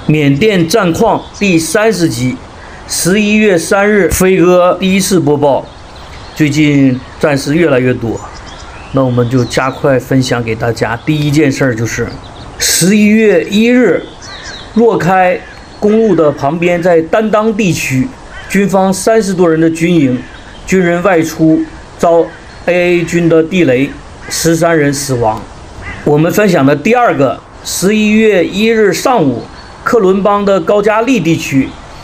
缅甸战况第30集，11月3日，飞哥第一次播报。最近战事越来越多，那我们就加快分享给大家。第一件事就是11月1日，若开公路的旁边，在丹当地区，军方30多人的军营，军人外出遭 AA 军的地雷，13人死亡。我们分享的第二个，11月1日上午，克伦邦的高加利地区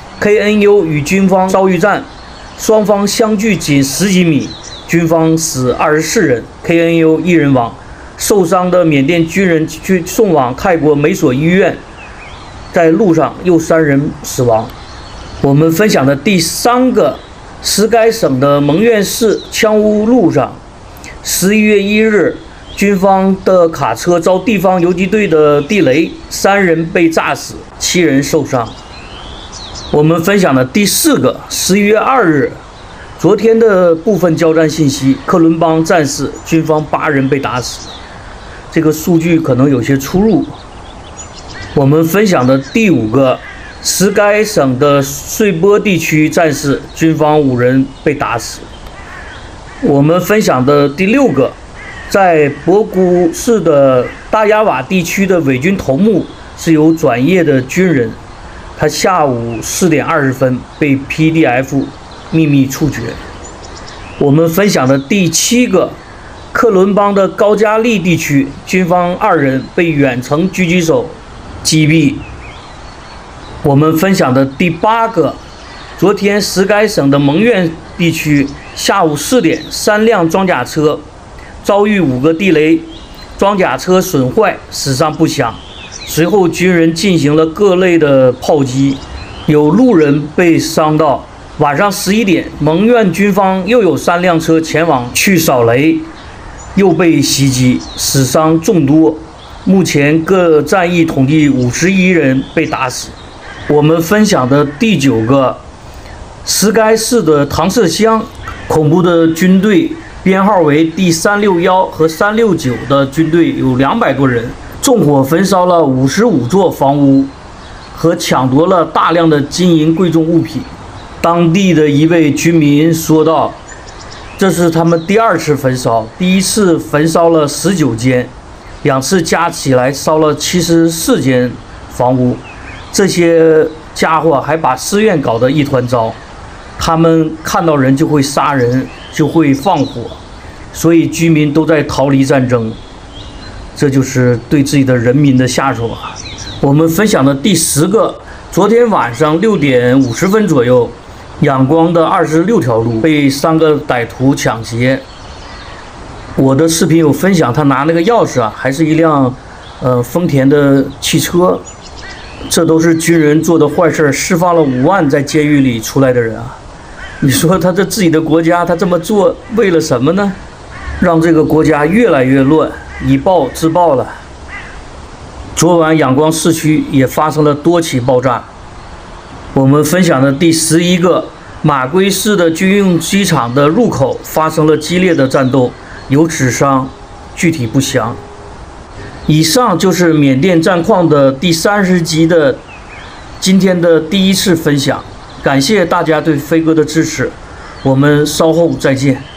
，KNU 与军方遭遇战，双方相距仅10几米，军方死24人 ，KNU 1人亡，受伤的缅甸军人去送往泰国美索医院，在路上又3人死亡。我们分享的第三个，石该省的蒙院市枪屋路上，11月1日。军方的卡车遭地方游击队的地雷，3人被炸死，7人受伤。我们分享的第四个，11月2日，昨天的部分交战信息：克伦邦战事，军方8人被打死。这个数据可能有些出入。我们分享的第五个，石该省的穗波地区战事，军方5人被打死。我们分享的第6个。在博古市的大亚瓦地区的伪军头目是由转业的军人，他下午4点20分被 PDF 秘密处决。我们分享的第7个，克伦邦的高加利地区，军方2人被远程狙击手击毙。我们分享的第8个，昨天石该省的蒙院地区下午4点，3辆装甲车遭遇5个地雷，装甲车损坏，死伤不详。随后军人进行了各类的炮击，有路人被伤到。晚上11点，蒙院军方又有3辆车前往去扫雷，又被袭击，死伤众多。目前各战役统计51人被打死。我们分享的第9个，石该市的唐舍乡，恐怖的军队。编号为第361和369的军队有200多人，纵火焚烧了55座房屋，和抢夺了大量的金银贵重物品。当地的一位居民说道：“这是他们第2次焚烧，第1次焚烧了19间，2次加起来烧了74间房屋。这些家伙还把寺院搞得一团糟。他们看到人就会杀人，就会放火，所以居民都在逃离战争。这就是对自己的人民的下手啊！”我们分享的第10个，昨天晚上6点50分左右，仰光的26条路被3个歹徒抢劫。我的视频有分享，他拿那个钥匙啊，还是一辆丰田的汽车。这都是军人做的坏事，释放了5万在监狱里出来的人啊！你说他这自己的国家，他这么做为了什么呢？让这个国家越来越乱，以暴制暴了。昨晚仰光市区也发生了多起爆炸。我们分享的第11个，马圭市的军用机场的入口发生了激烈的战斗，有死伤，具体不详。以上就是缅甸战况的第30集的今天的第1次分享。感谢大家对飞哥的支持，我们稍后再见。